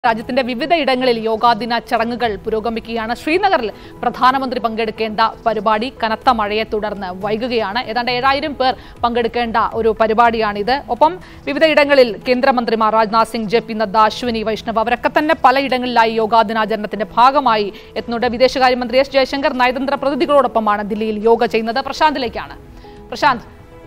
രാജ്യത്തിന്റെ വിവിധ ഇടങ്ങളിൽ യോഗാദിന ചടങ്ങുകൾ പുരോഗമിക്കുകയാണ്. ശ്രീനഗറിൽ പ്രധാനമന്ത്രി പങ്കെടുക്കേണ്ട പരിപാടി കനത്ത മഴയെ തുടർന്ന് വൈകുകയാണ്. ഏതാണ്ട് 7000 പേർ പങ്കെടുക്കേണ്ട ഒരു പരിപാടിയാണിത്. ഒപ്പം വിവിധ ഇടങ്ങളിൽ കേന്ദ്രമന്ത്രിമാർ രാജ്നാഥ് സിംഗ്, ജെ പി നദ്ദ, അശ്വിനി വൈഷ്ണവ് അവരൊക്കെ തന്നെ പലയിടങ്ങളിലായി യോഗാദിനാചരണത്തിന്റെ ഭാഗമായി എത്തുന്നുണ്ട്. വിദേശകാര്യമന്ത്രി എസ് ജയശങ്കർ നയതന്ത്ര പ്രതിനിധികളോടൊപ്പമാണ് ദില്ലിയിൽ യോഗ ചെയ്യുന്നത്. പ്രശാന്തിലേക്കാണ്. പ്രശാന്ത്,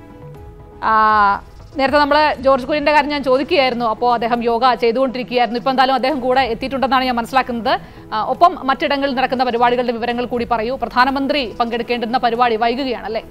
നേരത്തെ നമ്മൾ ജോർജ് കുര്യന്റെ കാര്യം ഞാൻ ചോദിക്കുകയായിരുന്നു. അപ്പോൾ അദ്ദേഹം യോഗ ചെയ്തുകൊണ്ടിരിക്കുകയായിരുന്നു. ഇപ്പം എന്തായാലും അദ്ദേഹം കൂടെ എത്തിയിട്ടുണ്ടെന്നാണ് ഞാൻ മനസ്സിലാക്കുന്നത്. ഒപ്പം മറ്റിടങ്ങളിൽ നടക്കുന്ന പരിപാടികളുടെ വിവരങ്ങൾ കൂടി പറയൂ. പ്രധാനമന്ത്രി പങ്കെടുക്കേണ്ടുന്ന പരിപാടി വൈകുകയാണല്ലേ?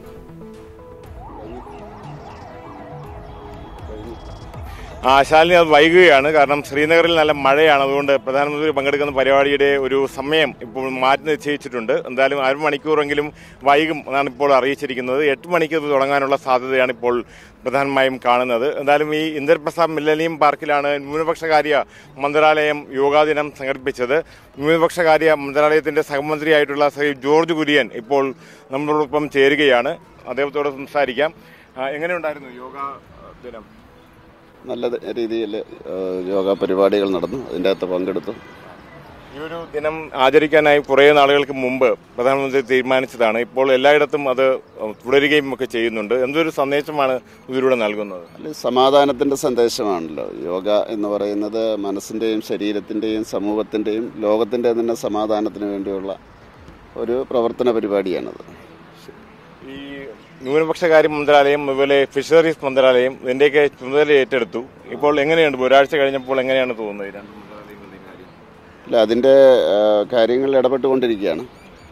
ശാലിനി, അത് വൈകുകയാണ്. കാരണം ശ്രീനഗറിൽ നല്ല മഴയാണ്. അതുകൊണ്ട് പ്രധാനമന്ത്രി പങ്കെടുക്കുന്ന പരിപാടിയുടെ ഒരു സമയം ഇപ്പോൾ മാറ്റി നിശ്ചയിച്ചിട്ടുണ്ട്. എന്തായാലും അരമണിക്കൂറെങ്കിലും വൈകും എന്നാണ് ഇപ്പോൾ അറിയിച്ചിരിക്കുന്നത്. 8 മണിക്ക് ഇത് തുടങ്ങാനുള്ള സാധ്യതയാണ് ഇപ്പോൾ പ്രധാനമായും കാണുന്നത്. എന്തായാലും ഈ ഇന്ദിരപ്രസാദ് മില്ലേനിയം പാർക്കിലാണ് ന്യൂനപക്ഷകാര്യ മന്ത്രാലയം യോഗാദിനം സംഘടിപ്പിച്ചത്. ന്യൂനപക്ഷകാര്യ മന്ത്രാലയത്തിന്റെ സഹമന്ത്രിയായിട്ടുള്ള ശ്രീ ജോർജ് കുര്യൻ ഇപ്പോൾ നമ്മളോടൊപ്പം ചേരുകയാണ്. അദ്ദേഹത്തോട് സംസാരിക്കാം. എങ്ങനെയുണ്ടായിരുന്നു യോഗാ ദിനം? നല്ല രീതിയിൽ യോഗ പരിപാടികൾ നടന്നു. അതിൻ്റെ അകത്ത് പങ്കെടുത്തു. ഈ ഒരു ദിനം ആചരിക്കാനായി കുറേ നാളുകൾക്ക് മുമ്പ് പ്രധാനമന്ത്രി തീരുമാനിച്ചതാണ്. ഇപ്പോൾ എല്ലായിടത്തും അത് തുടരുകയും ഒക്കെ ചെയ്യുന്നുണ്ട്. എന്തൊരു സന്ദേശമാണ് ഇതിലൂടെ നൽകുന്നത്? സമാധാനത്തിൻ്റെ സന്ദേശമാണല്ലോ യോഗ എന്ന് പറയുന്നത്. മനസ്സിൻ്റെയും ശരീരത്തിൻ്റെയും സമൂഹത്തിൻ്റെയും ലോകത്തിൻ്റെ തന്നെ സമാധാനത്തിന് വേണ്ടിയുള്ള ഒരു പ്രവർത്തന പരിപാടിയാണത്. ഈ ന്യൂനപക്ഷകാര്യ മന്ത്രാലയം, അതുപോലെ ഫിഷറീസ് മന്ത്രാലയം ഇതിൻ്റെയൊക്കെ ചുമതല ഏറ്റെടുത്തു. ഇപ്പോൾ എങ്ങനെയുണ്ട്? ഒരാഴ്ച കഴിഞ്ഞപ്പോൾ എങ്ങനെയാണ് തോന്നുന്നത്? അല്ല, അതിൻ്റെ കാര്യങ്ങളിൽ ഇടപെട്ടുകൊണ്ടിരിക്കുകയാണ്.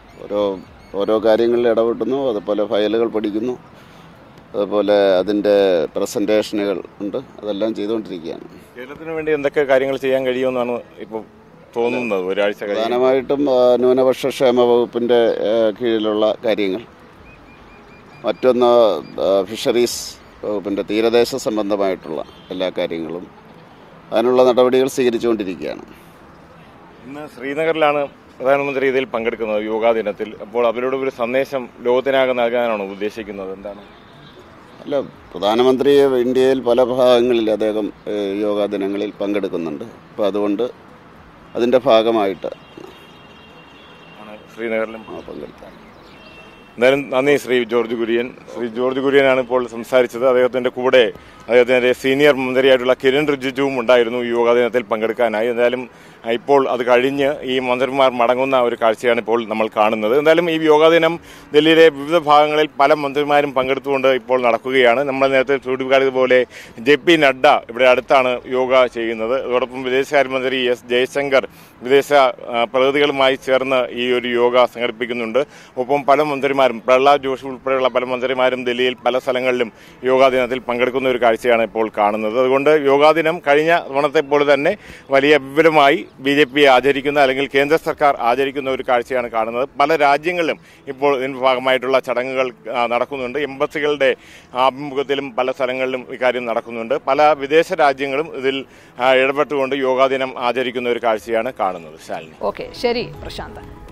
ഓരോ കാര്യങ്ങളിൽ ഇടപെട്ടുന്നു. അതുപോലെ ഫയലുകൾ പഠിക്കുന്നു. അതുപോലെ അതിൻ്റെ പ്രസൻറ്റേഷനുകൾ ഉണ്ട്. അതെല്ലാം ചെയ്തുകൊണ്ടിരിക്കുകയാണ്. കേരളത്തിന് വേണ്ടി എന്തൊക്കെ കാര്യങ്ങൾ ചെയ്യാൻ കഴിയുമെന്നാണ് ഇപ്പോൾ തോന്നുന്നത്? ഒരാഴ്ച പ്രധാനമായിട്ടും ന്യൂനപക്ഷ ക്ഷേമ വകുപ്പിൻ്റെ കീഴിലുള്ള കാര്യങ്ങൾ, മറ്റൊന്ന് ഫിഷറീസ് വകുപ്പിൻ്റെ തീരദേശ സംബന്ധമായിട്ടുള്ള എല്ലാ കാര്യങ്ങളും, അതിനുള്ള നടപടികൾ സ്വീകരിച്ചുകൊണ്ടിരിക്കുകയാണ്. ഇന്ന് ശ്രീനഗറിലാണ് പ്രധാനമന്ത്രി ഇതിൽ പങ്കെടുക്കുന്നത്, യോഗാ ദിനത്തിൽ. അപ്പോൾ അവരോട് ഒരു സന്ദേശം ലോകത്തിനാകെ നൽകാനാണോ ഉദ്ദേശിക്കുന്നത്? എന്താണ്? അല്ല, പ്രധാനമന്ത്രി ഇന്ത്യയിൽ പല ഭാഗങ്ങളിൽ അദ്ദേഹം യോഗാ ദിനങ്ങളിൽ പങ്കെടുക്കുന്നുണ്ട്. അപ്പോൾ അതുകൊണ്ട് അതിൻ്റെ ഭാഗമായിട്ട് ശ്രീനഗറിലും പങ്കെടുക്കാൻ. എന്തായാലും നന്ദി ശ്രീ ജോർജ് കുര്യൻ. ശ്രീ ജോർജ് കുര്യനാണ് ഇപ്പോൾ സംസാരിച്ചത്. അദ്ദേഹത്തിൻ്റെ കൂടെ അദ്ദേഹത്തിൻ്റെ സീനിയർ മന്ത്രിയായിട്ടുള്ള കിരൺ റിജിജുവും ഉണ്ടായിരുന്നു ഈ യോഗാ ദിനത്തിൽ പങ്കെടുക്കാനായി. എന്തായാലും ഇപ്പോൾ അത് കഴിഞ്ഞ് ഈ മന്ത്രിമാർ മടങ്ങുന്ന ഒരു കാഴ്ചയാണ് ഇപ്പോൾ നമ്മൾ കാണുന്നത്. എന്തായാലും ഈ യോഗാ ദിനം ഡൽഹിയിലെ വിവിധ ഭാഗങ്ങളിൽ പല മന്ത്രിമാരും പങ്കെടുത്തുകൊണ്ട് ഇപ്പോൾ നടക്കുകയാണ്. നമ്മൾ നേരത്തെ ചൂണ്ടിക്കാട്ടിയതുപോലെ ജെ പി നഡ്ഡ ഇവിടെ അടുത്താണ് യോഗ ചെയ്യുന്നത്. അതോടൊപ്പം വിദേശകാര്യമന്ത്രി എസ് ജയശങ്കർ വിദേശ പ്രതിനിധികളുമായി ചേർന്ന് ഈ ഒരു യോഗ സംഘടിപ്പിക്കുന്നുണ്ട്. ഒപ്പം പല മന്ത്രിമാരും, പ്രഹ്ലാദ് ജോഷി ഉൾപ്പെടെയുള്ള പല മന്ത്രിമാരും ഡൽഹിയിൽ പല സ്ഥലങ്ങളിലും യോഗാ ദിനത്തിൽ പങ്കെടുക്കുന്ന ഒരു കാഴ്ചയാണ് ഇപ്പോൾ കാണുന്നത്. അതുകൊണ്ട് യോഗാ ദിനം കഴിഞ്ഞ തവണത്തെ പോലെ തന്നെ വലിയ വിപുലമായി BJP ആചരിക്കുന്ന, അല്ലെങ്കിൽ കേന്ദ്ര സർക്കാർ ആചരിക്കുന്ന ഒരു കാഴ്ചയാണ് കാണുന്നത്. പല രാജ്യങ്ങളിലും ഇപ്പോൾ ഇതിന്റെ ഭാഗമായിട്ടുള്ള ചടങ്ങുകൾ നടക്കുന്നുണ്ട്. എംബസികളുടെ ആഭിമുഖ്യത്തിലും പല സ്ഥലങ്ങളിലും ഇക്കാര്യം നടക്കുന്നുണ്ട്. പല വിദേശ രാജ്യങ്ങളും ഇതിൽ ഇടപെട്ടുകൊണ്ട് യോഗാ ദിനം ആചരിക്കുന്ന ഒരു കാഴ്ചയാണ് കാണുന്നത്. ശാലിനി. ഓക്കെ, ശരി പ്രശാന്ത്.